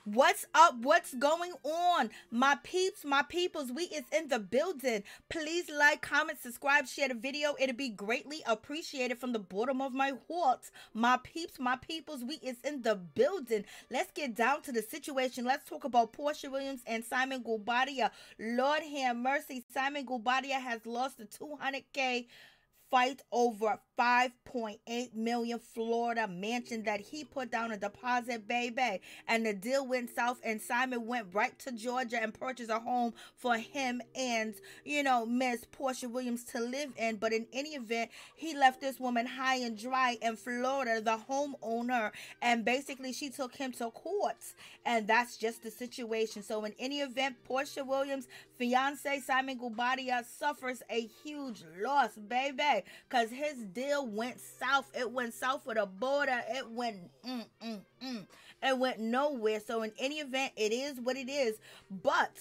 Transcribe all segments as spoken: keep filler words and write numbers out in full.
What's up? What's going on? My peeps, my peoples, we is in the building. Please like, comment, subscribe, share the video. It'll be greatly appreciated from the bottom of my heart. My peeps, my peoples, we is in the building. Let's get down to the situation. Let's talk about Porsha Williams and Simon Guobadia. Lord have mercy. Simon Guobadia has lost the two hundred K fight over five point eight million Florida mansion that he put down a deposit, baby. And the deal went south, and Simon went right to Georgia and purchased a home for him and, you know, Miss Porsha Williams to live in. But in any event, he left this woman high and dry in Florida, the homeowner, and basically she took him to court. And that's just the situation. So in any event, Porsha Williams' fiance Simon Guobadia suffers a huge loss, baby, because his deal went south. It went south with a border. It went mm, mm, mm. It went nowhere. So in any event, it is what it is. But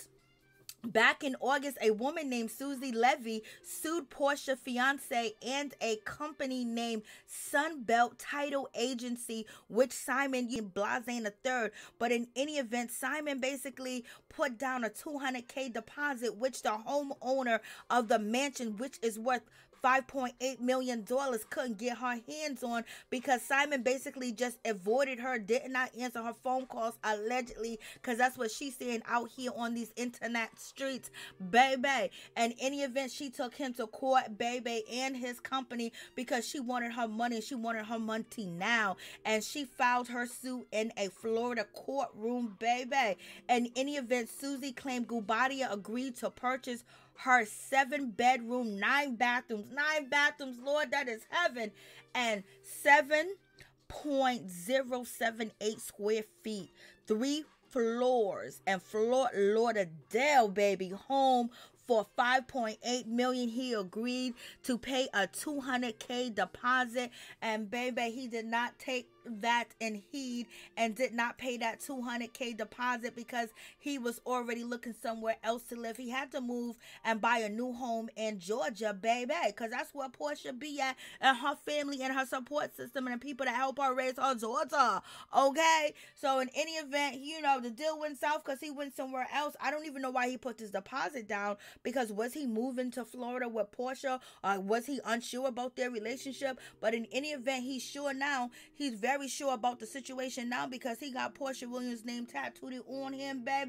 back in August, a woman named Susie Levy sued Porsha's fiance and a company named Sunbelt Title Agency, which Simon Blazane the third. But in any event, Simon basically put down a two hundred K deposit, which the homeowner of the mansion, which is worth five point eight million dollars, couldn't get her hands on, because Simon basically just avoided her, did not answer her phone calls, allegedly, because that's what she's saying out here on these internet streets, baby. And in any event, she took him to court, baby, and his company, because she wanted her money. She wanted her money now, and she filed her suit in a Florida courtroom, baby. And in any event, Susie claimed Guobadia agreed to purchase her seven bedroom, nine bathrooms, nine bathrooms, Lord, that is heaven, and seven point zero seven eight square feet, three floors, and Fort Lauderdale, baby, home for five point eight million dollars. He agreed to pay a two hundred K deposit, and baby, he did not take that in heed and did not pay that two hundred K deposit because he was already looking somewhere else to live. He had to move and buy a new home in Georgia, baby, because that's where Porsha be at, and her family and her support system and the people that help her raise her daughter, okay? So in any event, you know, the deal went south because he went somewhere else. I don't even know why he put this deposit down, because was he moving to Florida with Porsha, or was he unsure about their relationship? But in any event, he's sure now. He's very Very sure about the situation now, because he got Porsha Williams' name tattooed on him, baby.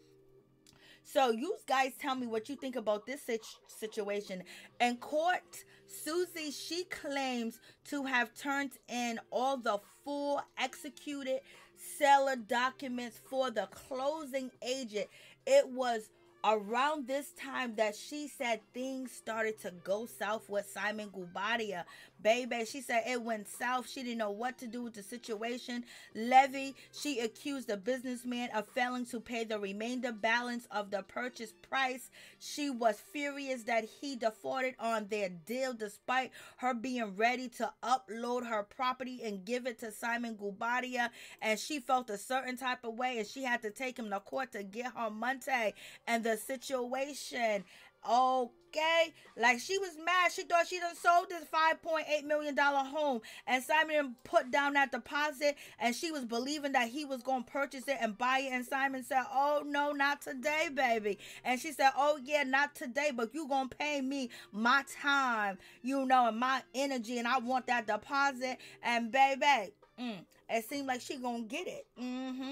So you guys tell me what you think about this situation. In court, Susie, she claims to have turned in all the full executed seller documents for the closing agent. It was around this time that she said things started to go south with Simon Guobadia, baby. She said it went south. She didn't know what to do with the situation. Levy, she accused the businessman of failing to pay the remainder balance of the purchase price. She was furious that he defaulted on their deal, despite her being ready to upload her property and give it to Simon Guobadia. And she felt a certain type of way, and she had to take him to court to get her money. And the situation, okay, like, she was mad. She thought she done sold this five point eight million dollars home, and Simon put down that deposit, and she was believing that he was going to purchase it and buy it. And Simon said, oh no, not today, baby. And she said, oh yeah, not today, but you gonna pay me my time, you know, and my energy, and I want that deposit. And baby, mm, it seemed like she gonna get it. Mm-hmm.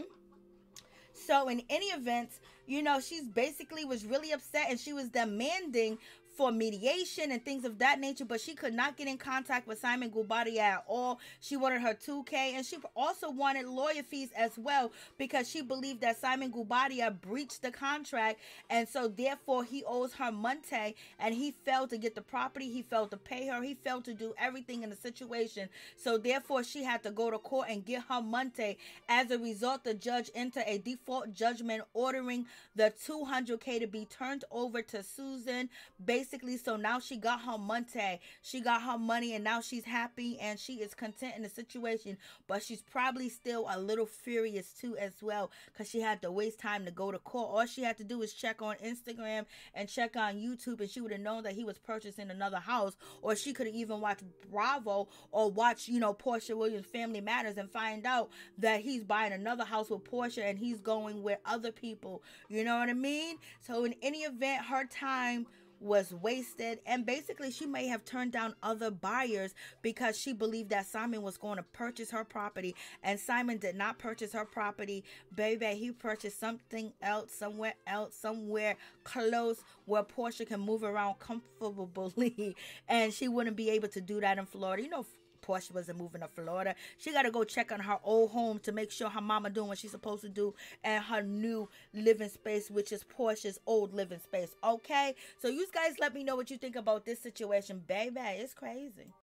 So in any event, you know, she's basically was really upset, and she was demanding for mediation and things of that nature, but she could not get in contact with Simon Guobadia at all. She wanted her two K, and she also wanted lawyer fees as well, because she believed that Simon Guobadia breached the contract, and so therefore he owes her money, and he failed to get the property, he failed to pay her, he failed to do everything in the situation. So therefore she had to go to court and get her money. As a result, the judge entered a default judgment ordering the two hundred K to be turned over to Susan, based basically, so now she got her money, she got her money, and now she's happy and she is content in the situation. But she's probably still a little furious too as well, because she had to waste time to go to court. All she had to do is check on Instagram and check on YouTube, and she would have known that he was purchasing another house. Or she could have even watched Bravo or watch, you know, Porsha Williams Family Matters and find out that he's buying another house with Porsha and he's going with other people. You know what I mean? So in any event, her time was wasted, and basically she may have turned down other buyers because she believed that Simon was going to purchase her property, and Simon did not purchase her property, baby. He purchased something else, somewhere else, somewhere close where Porsha can move around comfortably, and she wouldn't be able to do that in Florida. You know, Porsha wasn't moving to Florida. She got to go check on her old home to make sure her mama doing what she's supposed to do, and her new living space, which is Porsha's old living space. Okay, so you guys let me know what you think about this situation, baby. It's crazy.